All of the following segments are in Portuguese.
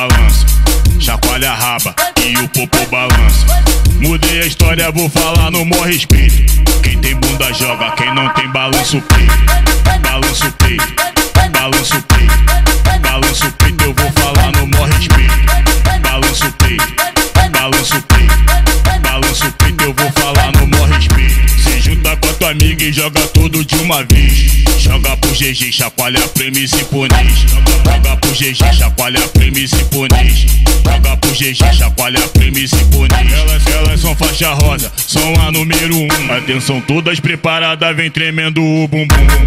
balança, chacoalha a raba e o popô balança. Mudei a história, vou falar no maior respeito. Quem tem bunda joga, quem não tem balança o peito. Balança o peito, balança o peito, balança o peito, eu vou falar no maior respeito. Balança o peito, balança o peito, balança o peito, eu vou falar no maior respeito. Se junta com a tua amiga e joga tudo de uma vez. Joga pro GG, chacoalha premissa e ponês. Joga pro GG, chacoalha premissa e ponês. Joga pro GG, chacoalha premissa e ponês. Elas são faixa rosa, são a número 1. Atenção, todas preparadas, vem tremendo o bumbum.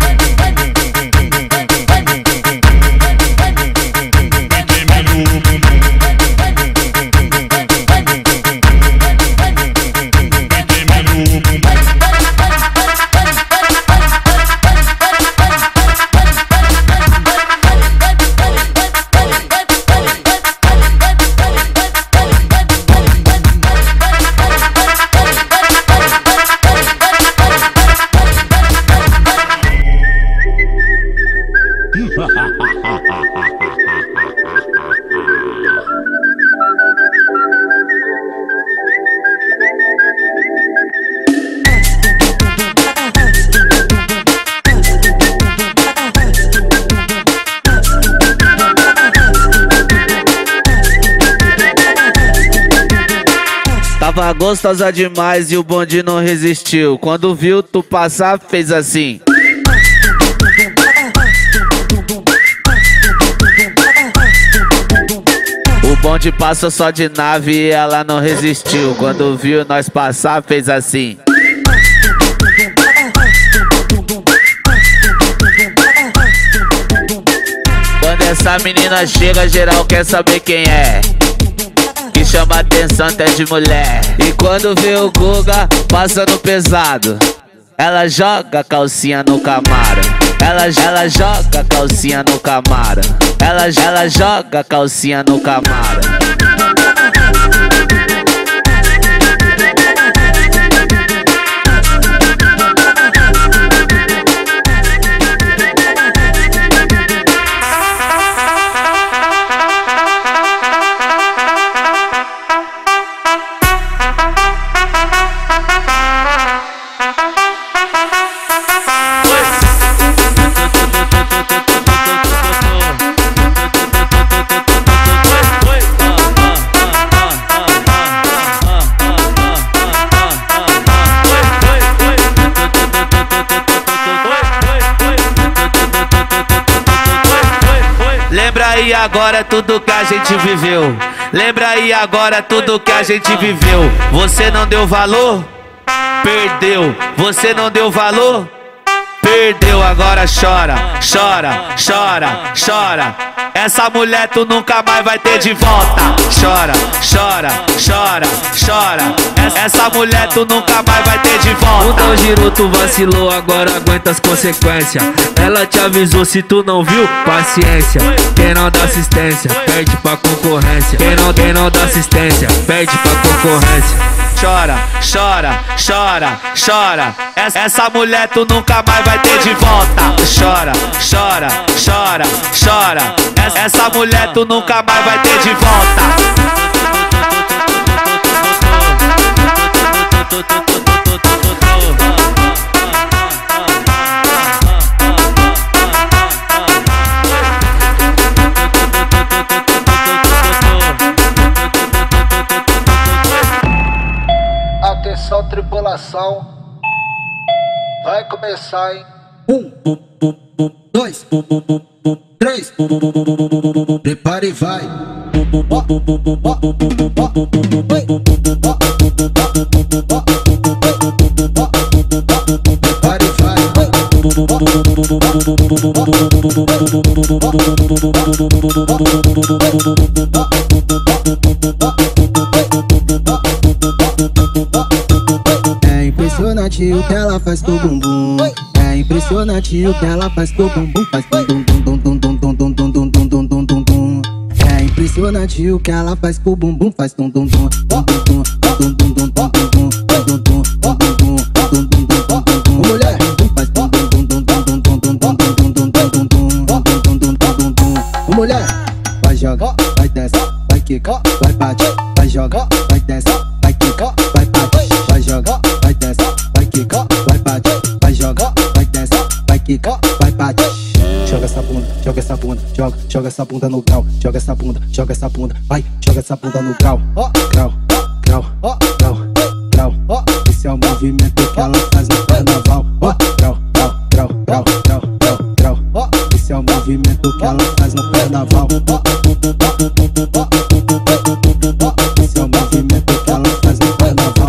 Vem tremendo o bumbum. Vem tremendo o bumbum. Tava gostosa demais e o bonde não resistiu. Quando viu tu passar, fez assim. O bonde passou só de nave e ela não resistiu. Quando viu nós passar, fez assim. Quando essa menina chega, geral quer saber quem é. Que chama atenção até de mulher. E quando vê o Guga passando pesado, ela joga a calcinha no Camaro. Ela joga a calcinha no Camaro. Ela joga a calcinha no Camaro. Lembra aí agora tudo que a gente viveu. Lembra aí agora tudo que a gente viveu. Você não deu valor? Perdeu. Você não deu valor? Perdeu. Agora chora, chora, chora, chora. Essa mulher tu nunca mais vai ter de volta. Chora, chora, chora, chora. Essa mulher tu nunca mais vai ter de volta. Mudou, girou, tu vacilou, agora aguenta as consequências. Ela te avisou, se tu não viu, paciência. Quem não dá assistência, perde pra concorrência. Quem não dá assistência, perde pra concorrência. Chora, chora, chora, chora. Essa mulher tu nunca mais vai ter de volta. Chora, chora, chora, chora. Essa mulher tu nunca mais vai ter de volta. Atenção, tripulação, vai começar, hein? 1, 2, 3, prepare e vai. Prepare e vai. É impressionante o que ela faz com o bumbum. É impressionante o que ela faz com o bumbum. Faz dum dum dum dum dum dum dum dum dum dum dum dum dum. É impressionante o que ela faz com o bumbum. Faz dum dum dum dum dum dum dum dum dum dum dum dum dum dum dum dum. Mulher, faz dum dum dum dum dum dum dum dum dum dum dum dum dum dum dum dum dum. Mulher, vai joga, vai desce. quicar, vai bater, vai jogar, vai descer, vai quicar, vai bater, vai jogar, vai descer, vai quicar, vai bater, vai jogar, vai descer, vai quicar, vai bater. Joga essa bunda, joga essa bunda no grau, joga essa bunda, vai, joga essa bunda no grau, ó, grau, grau, ó, grau, grau, ó. Esse é o movimento que ela faz no carnaval, ó, grau, grau, grau, grau, grau, grau, grau, ó. Esse é o movimento que ela faz no carnaval, ó. Esse é o movimento que ela faz no carnaval.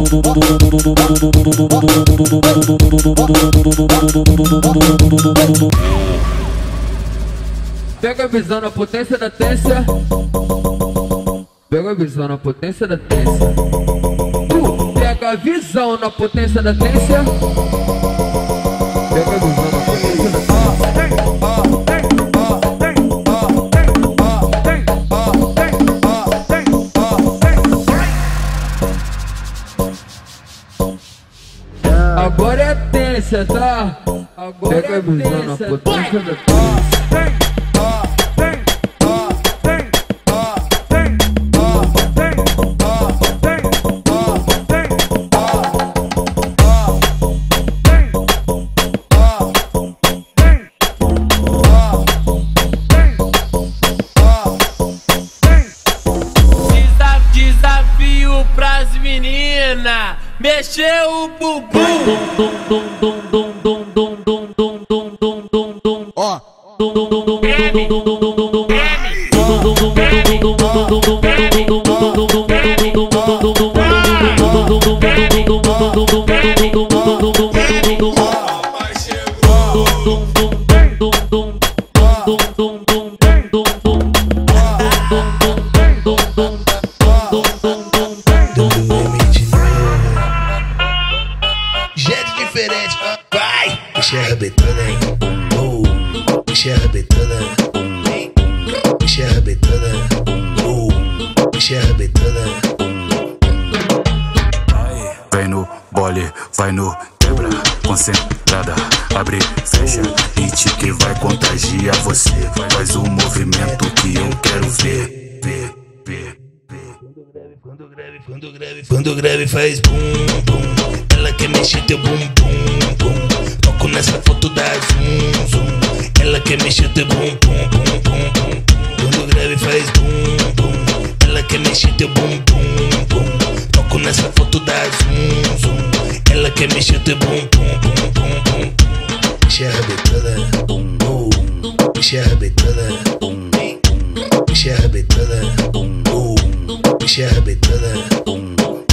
Pega a visão na potência da tência. Pega a visão na potência da tência. Pega a visão na potência da tência. Pega a visão na potência da tência. Agora é tência, tá? Agora pega a visão na potência da tência. Desafio pras meninas, mexeu o bumbum. Ó. Jeito diferente, vai! Puxa a rabetona, puxa a rabetona, puxa a rabetona, puxa a rabetona. Vai no bole, vai no quebra, concentrada, abre, fecha, hit que vai contagiar você. Faz o movimento que eu quero ver, ver, ver. Quando o grave faz bum, bum, ela quer mexer teu bum, bum, bum. Toco nessa foto da zoom, zoom. Ela quer mexer teu bum, bum, bum, bum, bum. Quando o grave faz bum, bum, ela quer mexer teu bum, bum, bum. Toco nessa foto da zoom, zoom. Ela quer mexer teu bum, bum, bum, bum, bum. Puxa a rabetona, bum, bum. Puxa a rabetona, bum, bum. Puxa a rabetona, bum, bum. Puxa a rabetona, bum,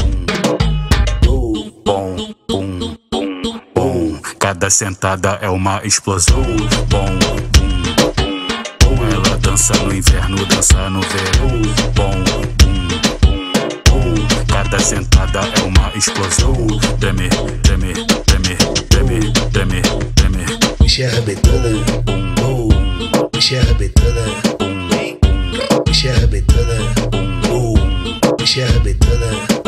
bom, bum, bum, bum. Cada sentada é uma explosão. Bom, bum, bum, bum. Ela dança no inverno, dança no verão. Bom, bum, bum, bum. Cada sentada é uma explosão. Treme, treme, treme, treme, treme, treme. puxa a rabetona, bum, bum. Puxa a rabetona, bum, bum. Puxa a rabetona, bum, bum. Puxa a rabetona.